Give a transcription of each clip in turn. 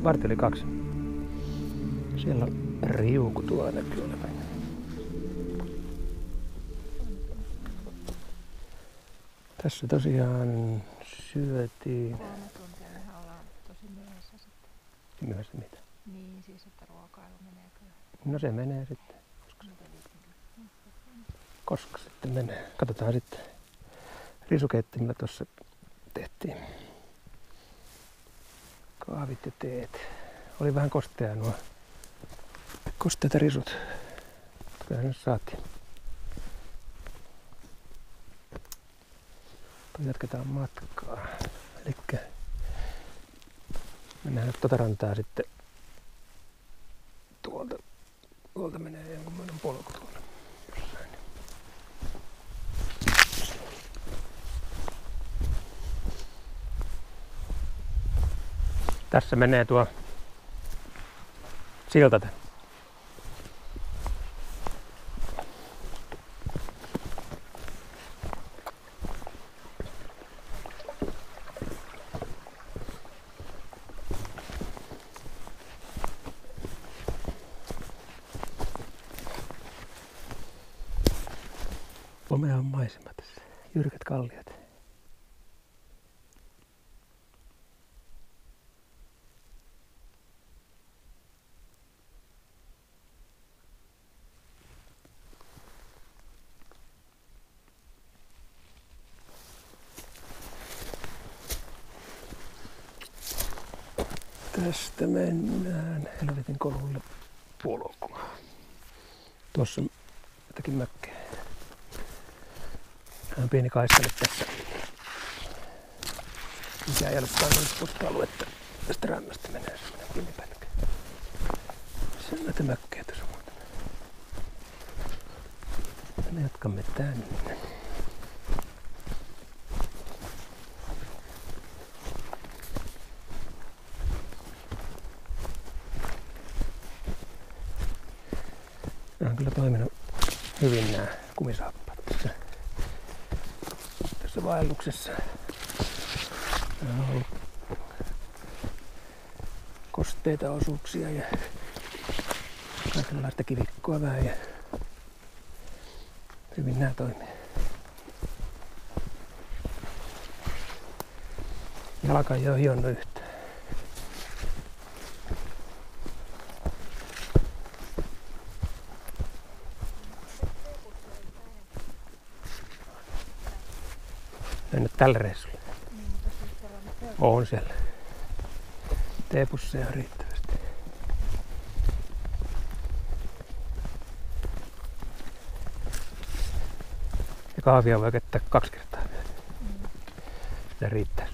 1:15. Siellä on riuku tuolla näkyy olevan. Tässä tosiaan syötiin. 3 tuntia mehän ollaan tosi myöhässä sitten. Myöhässä mitä? Niin, siis että ruokailu menee kyllä. No se menee sitten. Koska sitten menee. Katsotaan sitten. Risukeittimellä tuossa tehtiin kahvit ja teet. Oli vähän kosteaa nuo kosteita risut. Kyllä nyt saatiin. Jatketaan matkaa. Elikkä mennään nyt tuota rantaa sitten. Tuolta menee jonkunlainen polku tuolla jossain. Tässä menee tuo silta. Komea maisema tässä. Jyrkät kalliot. Tästä mennään helvetin kolulle polkuun. Tuossa on jotakin mökkejä. On pieni kaistale tässä. Mikä ei ole kansallispuistoaluetta. Tästä rannasta menee semmoinen pieni pätkä. Se on näitä mökkejä tuossa muuten. Me jatkamme tänne. Nämä on kyllä toiminut hyvin nämä kumisaappaat tässä vaelluksessa. Nämä on ollut kosteita osuuksia ja kaikenlaista kivikkoa vähän ja hyvin nämä toimii. Jalka ei ole hionnut yhtään. Mennä tällä reissulla. On siellä. Teepusseja on riittävästi. Ja kahvia voi käyttää 2 kertaa. Sitä riittää.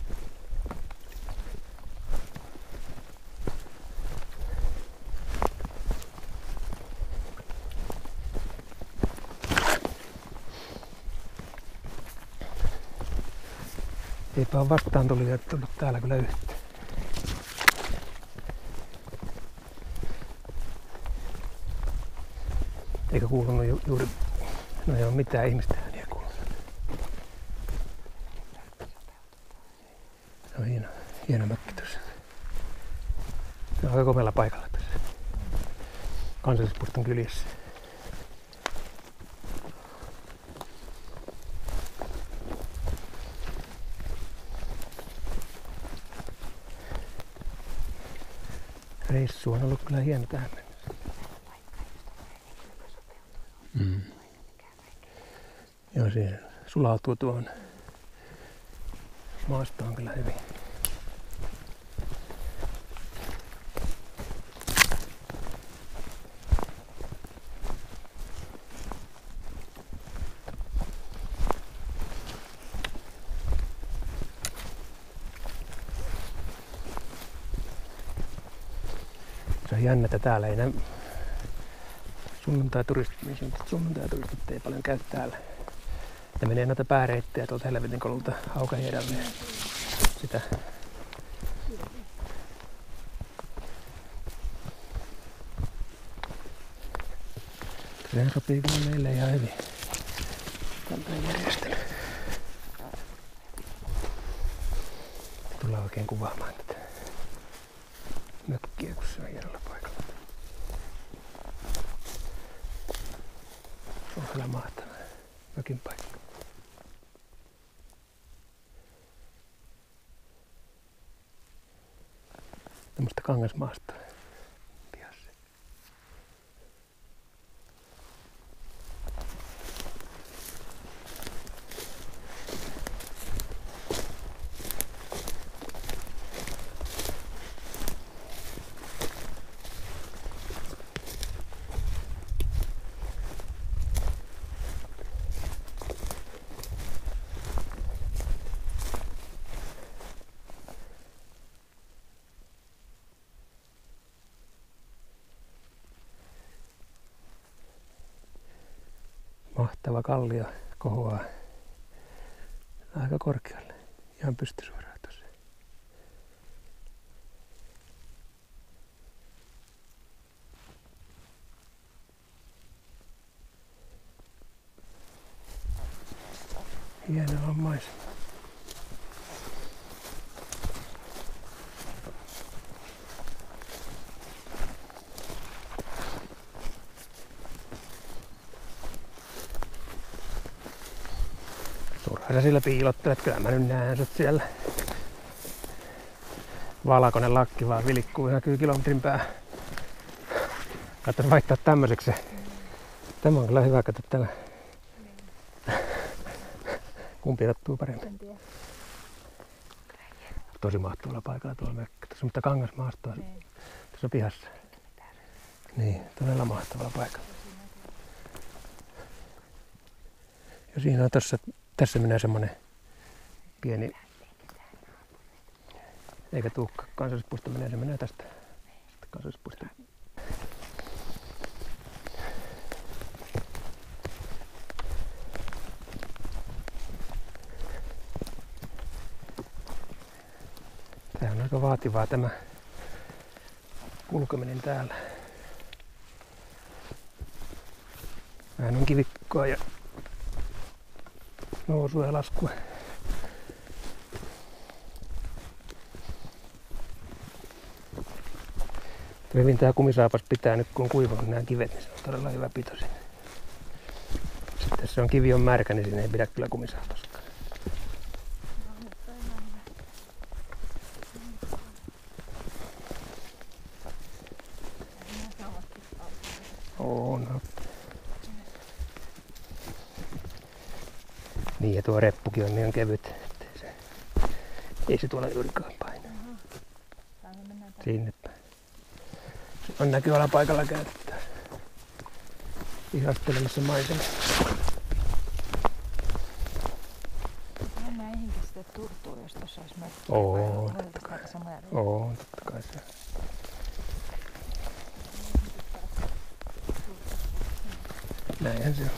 Eipä ole vastaan tulijoita tullut täällä kyllä yhtään. Eikä kuulunut juuri, no ei ole mitään ihmistä ääniä kuulunut. Se on hieno mökki tuossa. Se on aika komealla paikalla tässä. Kansallispuiston kyljessä. Reissu on ollut kyllä hieno tähän mennessä. Joo, se sulautuu tuohon maastoon kyllä hyvin. Se on jännä, että täällä ei sunnuntai-turistit ei paljon käy täällä. Ne menee noita pääreittejä tuolta helvetin kolulta Haukahiedälle ja sitä. Sehän sopii kyllä meille ihan hyvin. Tällainen järjestely. Tullaan oikein kuvaamaan tätä. mökkiä, kun se on hienolla paikalla. Se on kyllä mahtava mökin paikka. Tämmöistä kangasmaasta pihassa. Mahtava kallio kohoaa aika korkealle, ihan pystysuoraan tossa. Hienoa maisema. Turha sä sillä piilottelet, kyllä mä nyt näen sut siellä. Valkoinen lakki vaan vilikkuu ihan kyllä kilometrin päähän. Katsotaan vaihtaa tämmöiseksi. Tämä on kyllä hyvä, kato tällä. Kumpi sattuu paremmin? En tiedä. Tosi mahtavalla paikalla tuolla mökki. Tässä on mutta kangasmaastoa tuossa pihassa. Niin, todella mahtavalla paikalla. Ja siinä on tässä menee semmonen pieni, eikä tuukka kansallispuisto menee, se menee tästä kansallispuisto. Tämä on aika vaativaa tämä kulkeminen täällä. Vähän on kivikkoa ja nousua ja laskua. Hyvin tää kumisaapas pitää nyt kun on kuivannut nämä kivet, niin se on todella hyvä pito sinne. Sitten jos se on kivi on märkä, niin siinä ei pidä kyllä kumisaapaskaan. On. Niin ja tuo reppukin on niin kevyt, että ei se tuolla juurikaan paina. Sinne päin. Se on näkyvällä paikalla käytetään. Ihastelemassa maisemia. On näihinkin sitten turtuu, jos tuossa olisi mökkiä. Oo, totta kai. Oo, totta kai se. Näinhän se on.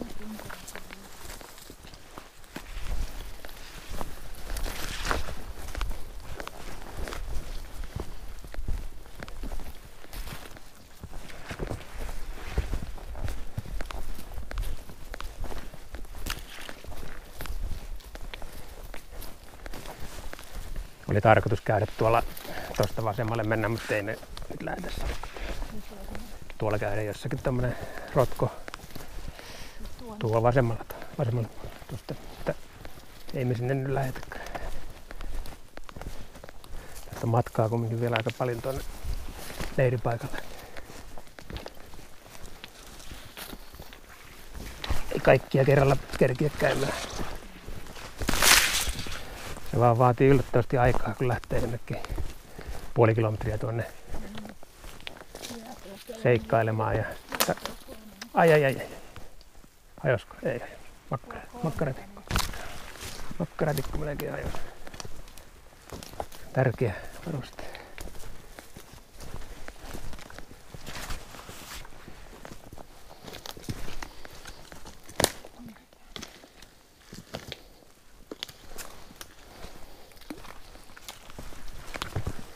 Oli tarkoitus käydä tuolla tosta vasemmalle mennä, mutta ei me nyt lähdetä. Tuolla käydä jossakin tämmönen rotko. Tuolla vasemmalla tuosta, mutta ei me sinne nyt lähetäkään. Tästä on matkaa kumminkin vielä aika paljon tuonne leiripaikalle. Ei kaikkia kerralla kerkiä käymään. Se vaan vaatii yllättävästi aikaa, kun lähtee jonnekin puoli kilometriä tuonne seikkailemaan. Ja ai. Hajosko? Ei. Makkaratikku. Makkaratikku melkein hajosi. Tärkeä varuste.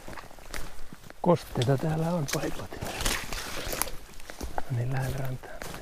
Kosteita täällä on paikoin. Niin lähellä rantaa.